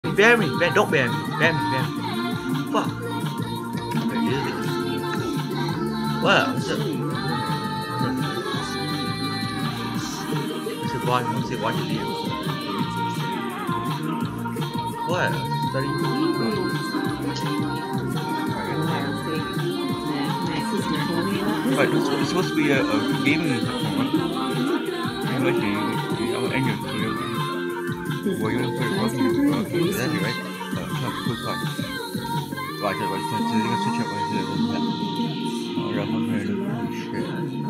Bear me, bear, don't bear me, bear me, bear me. Fuck. What? What's up? What's it watch? What's it watching you? What? Studying? Right, it's supposed to be a gaming platform. I'm actually, I'm angry. Well, you're going to start talking about exactly, right? Quick talk. Watch it, watch it. So they're going to switch up when I say that. Oh, I'm compared to holy shit.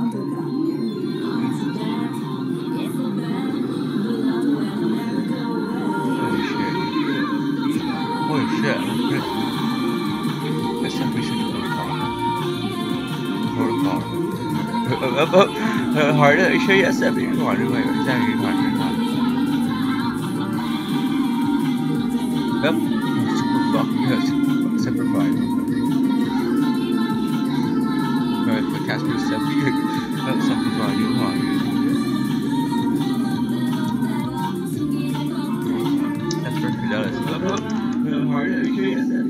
Holy shit. That's some research protocol. Hard to show you a step. Come on, come on. Yep. Super fine. Right, the Casper step here. That's super fine. You want. That's for Fidelis. Hard to show you a step.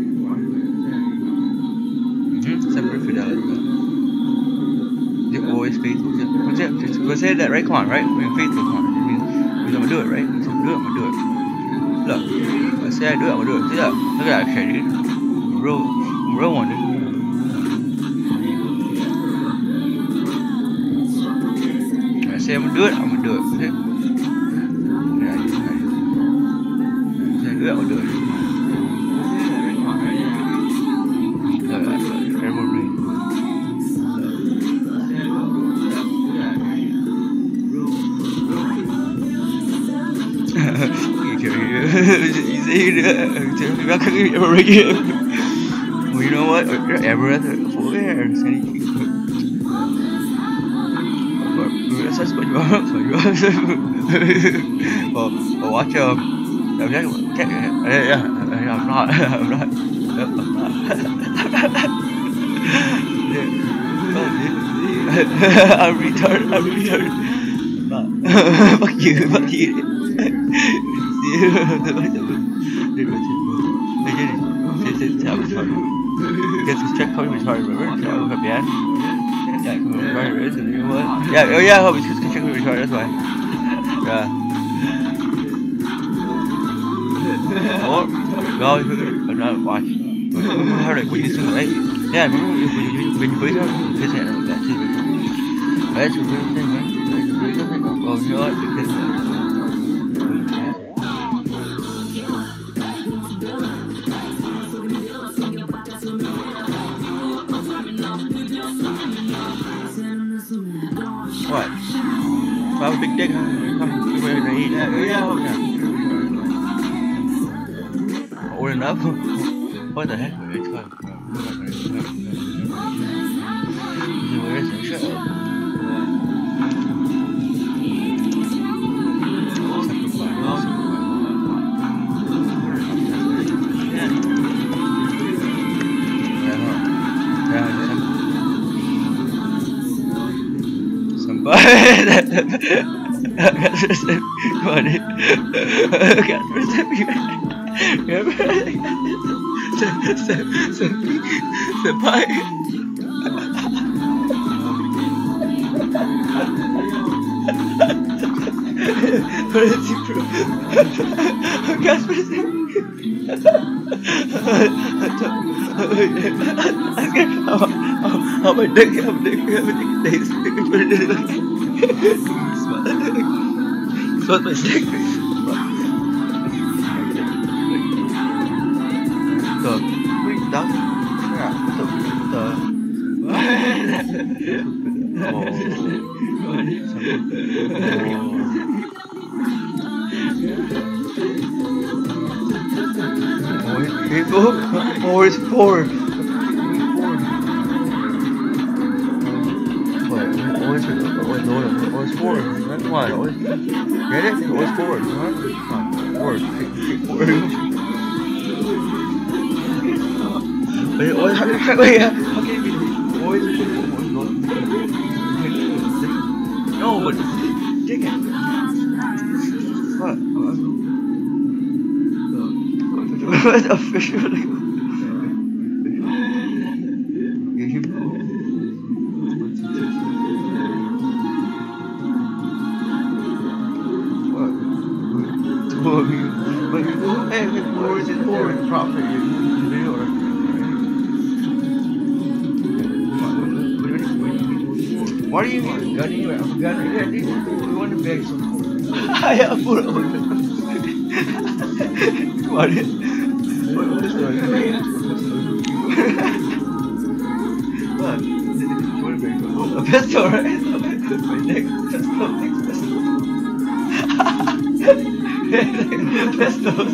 Super Fidelis. You're always faithful. Go say that, right? Come on, right? We're faithful. Come on. It means I'm gonna do it, right? So I'm gonna do it. Look, I say I do it, I'm gonna do it. See that? Look at that shit, dude. Real one, dude. I say I'm gonna do it, I'm gonna do it. See? Yeah, I say I do it, I'm gonna do it. Well, you know what? Everett for there. Well, watch I'm not. I'm retarded. Fuck you. Get this check code retarded, remember? Yeah, look up, yeah? Yeah, come on, retarded, is it? You know what? Yeah, oh yeah, I hope it's because check code retarded, that's why. Yeah. Oh, no, I'm not watching. How did you do, right? Yeah, remember when you put it on, it's like that, too. That's a real thing, right? Oh, you know what? What? If I have a big dick, I'm going to eat that. Yeah. Old enough? What the heck? It's fine. Where is it? Shut up. I'm a dick. Smell my stick. Oh, it's four. Always four. That's why. Always get it? Always four. Huh? Four. Wait, always how can it be always no, but dig it. What? What officially? Game. What? Told me. But hey, where is it for? Profit. Video or? What do you mean? Gun anyway. I'm gun anyway. We want to beg some. I have put on. What is? What is that? What? A pistol, right? My next pistol. Pistols.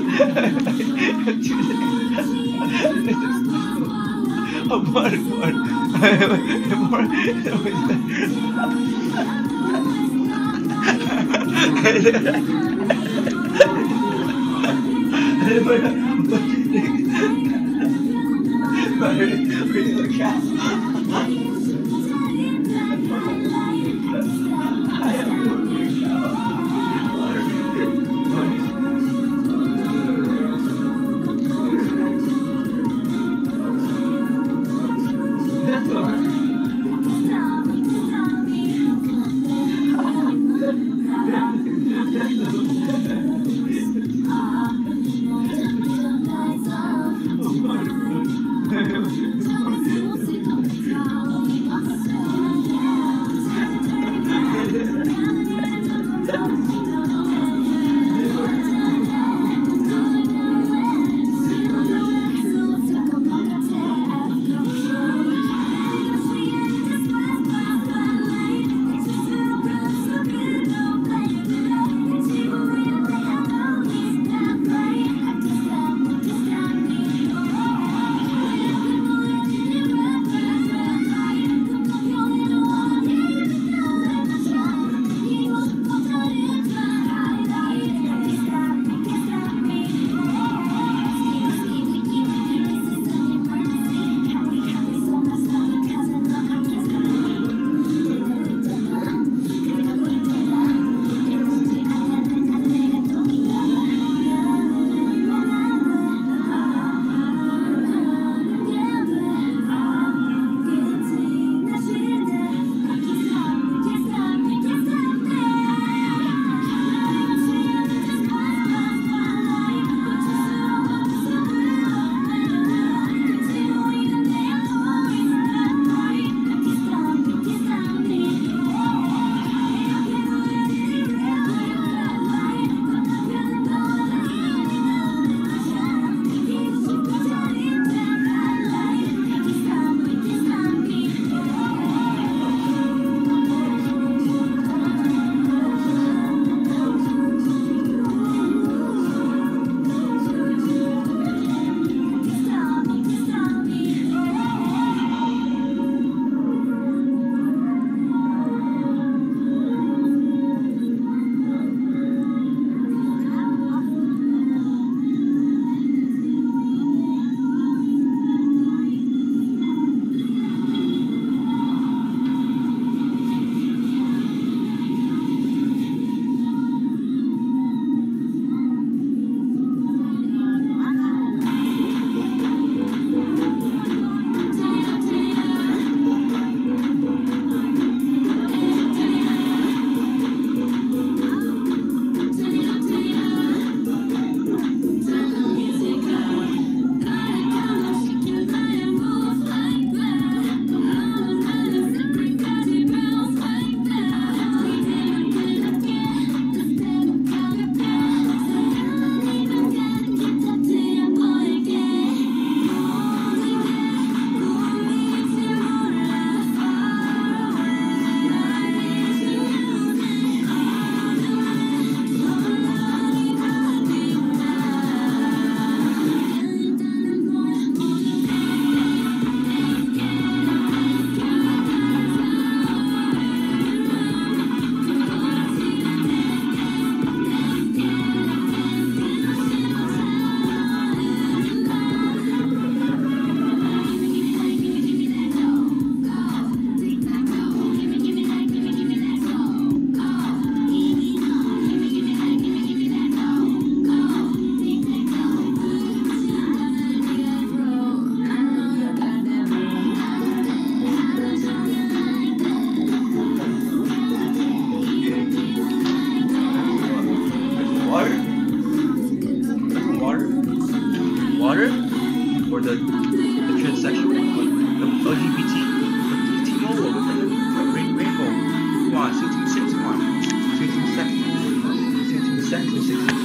Water? Or the transsexual? The LGBT? The logo? The rainbow? Come on, 66, come on. 16 seconds. 16 seconds. 16 seconds.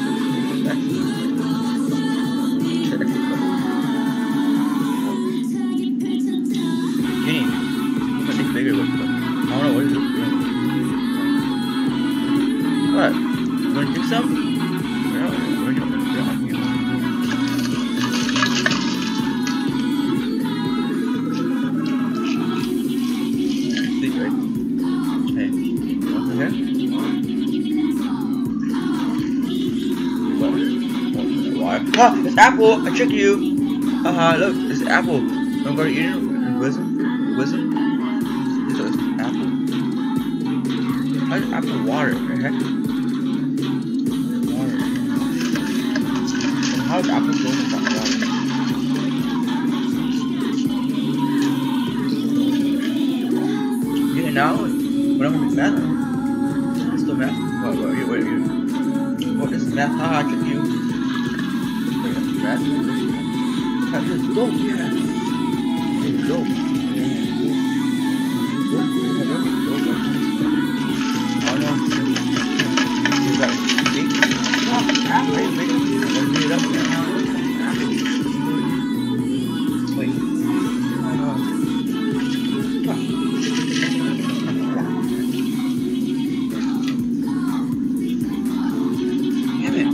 Game. I think bigger look, but I don't know what is it. What? You wanna do some? Ah, it's apple! I tricked you! Look, it's apple. I'm gonna eat it. Wisdom? So it's apple. How is apple water? What the heck? Water. How is apple going without water? You know, when I'm with math, it's still math. What is math? Haha, I tricked you. That is dope, yeah. It's dope. Oh no. Is that big? Oh, wait. I'm gonna beat it up now. Wait. Damn it.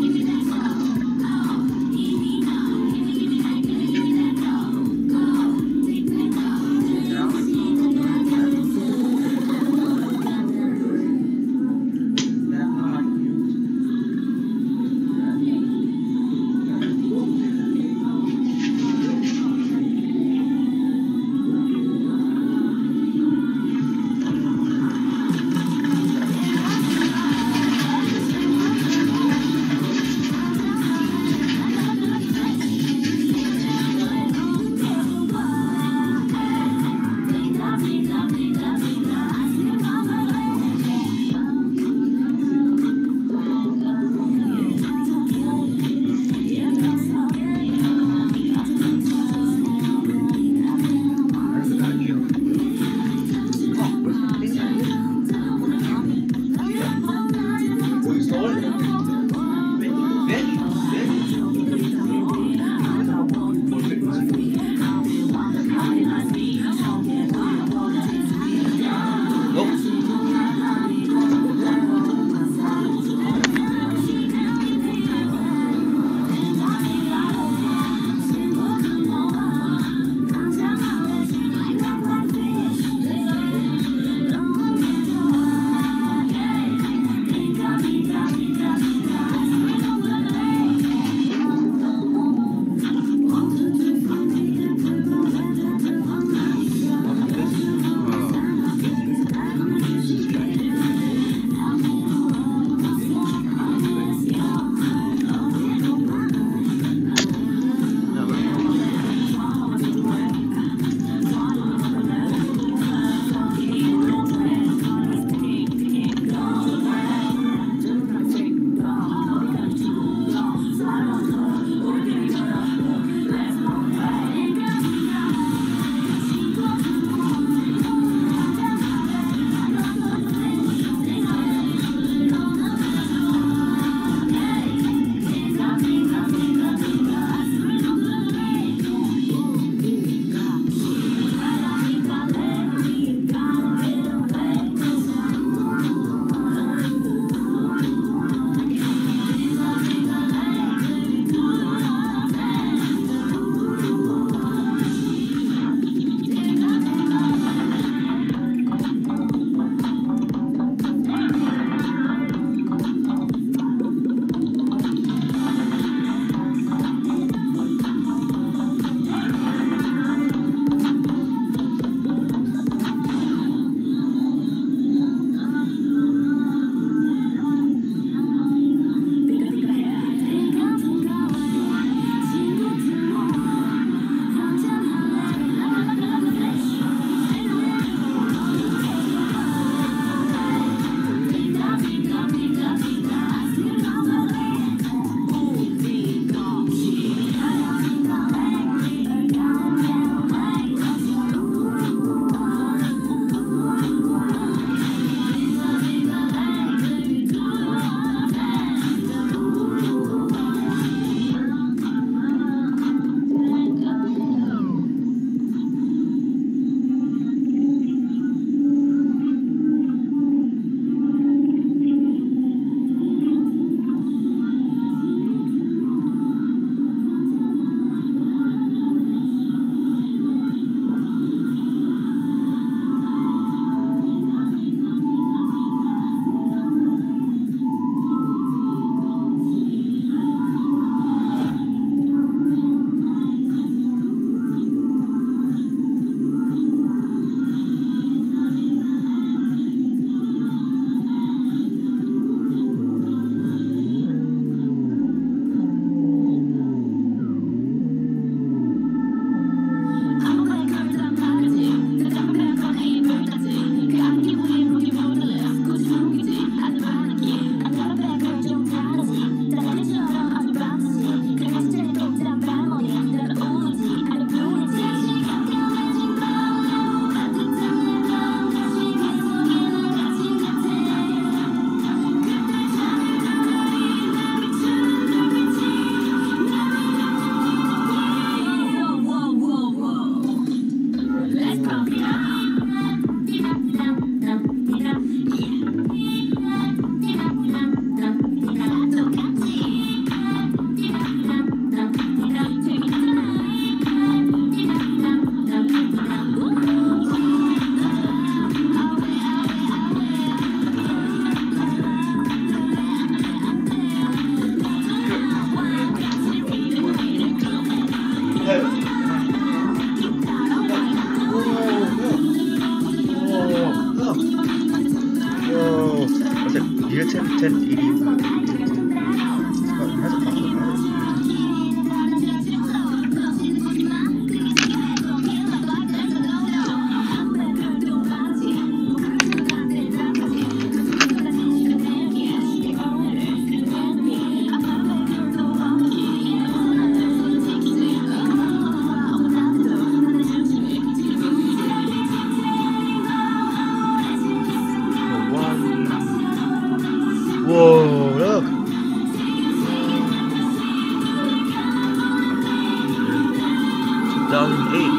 2008.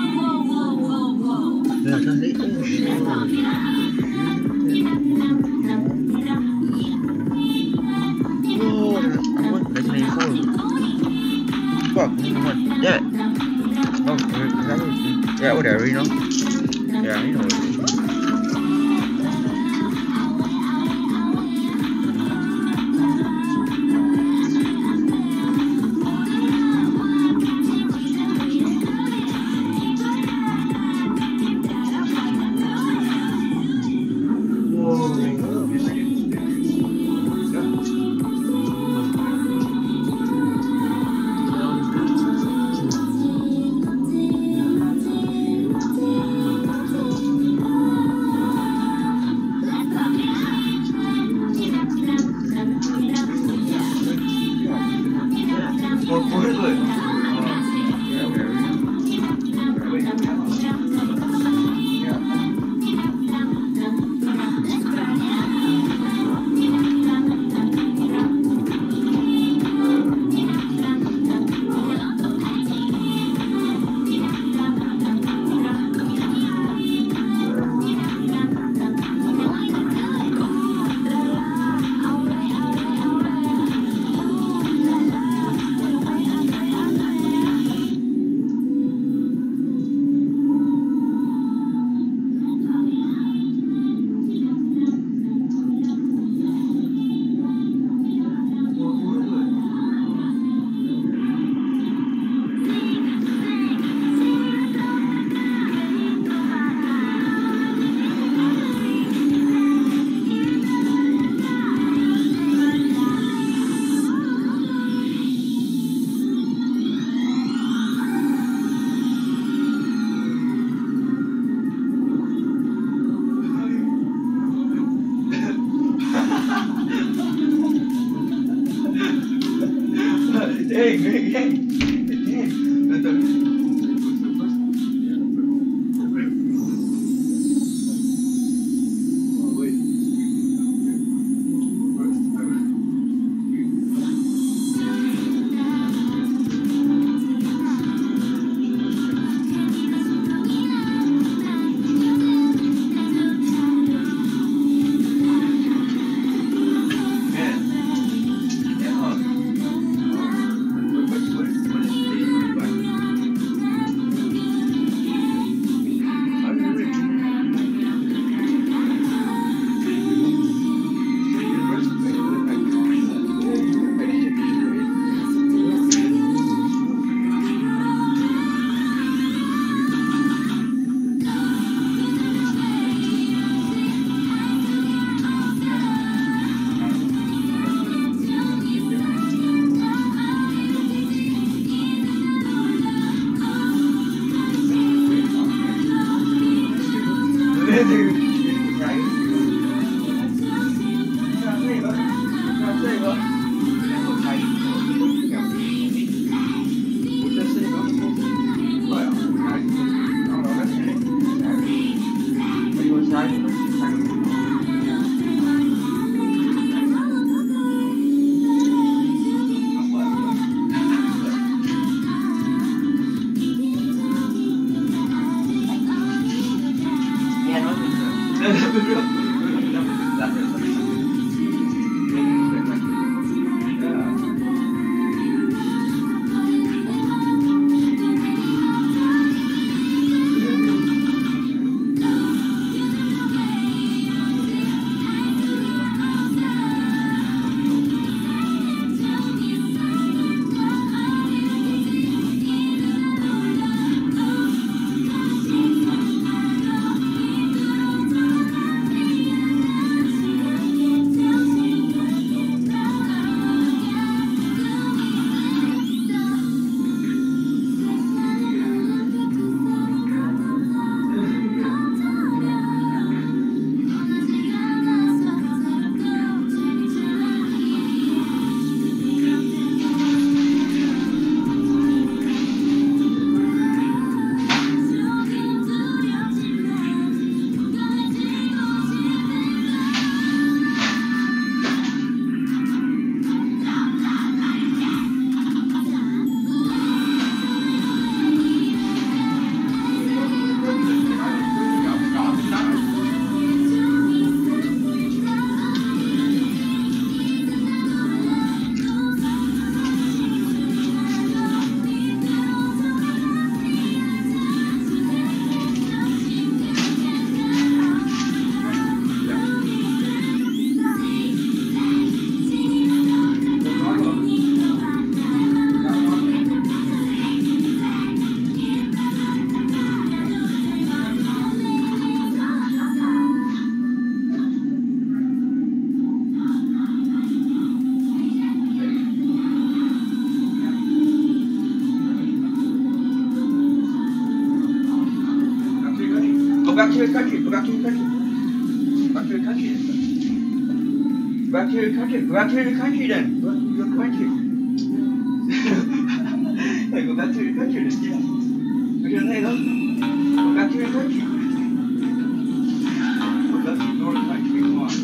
Yeah, 2008. Oh shit. Whoa, I won 1994. Fuck, 1991. Yeah. Oh, yeah, whatever, you know. Yeah, you know what it is. back to your country. Go back to your country. Back to your country. Back to your country. Go back to your country then. Go back to your country. Yeah, go back to your country then. Yeah. What you say, though? Go back to your country. Go back to your country. Come on.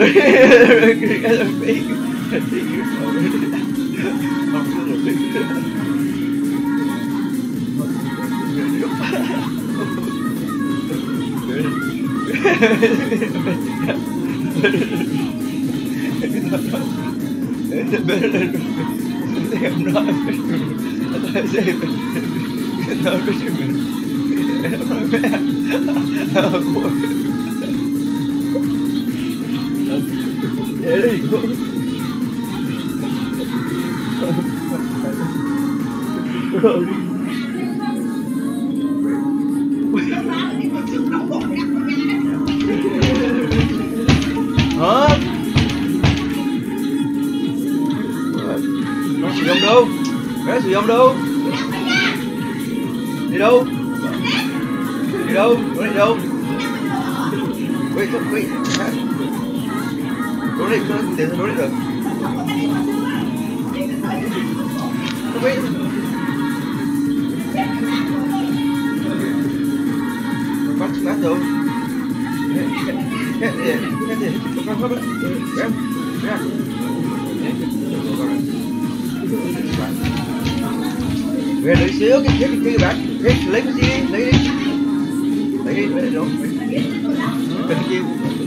Hả? Nó sử dụng đâu? Nó sử dụng đâu? Đi đâu? Đi đâu? Nó đi đâu? Wait, wait. Đổ đi, đổ đi được. Wait. Bắt đâu? Về đợi xíu cái bạn lấy cái gì lấy đi đâu cần cái gì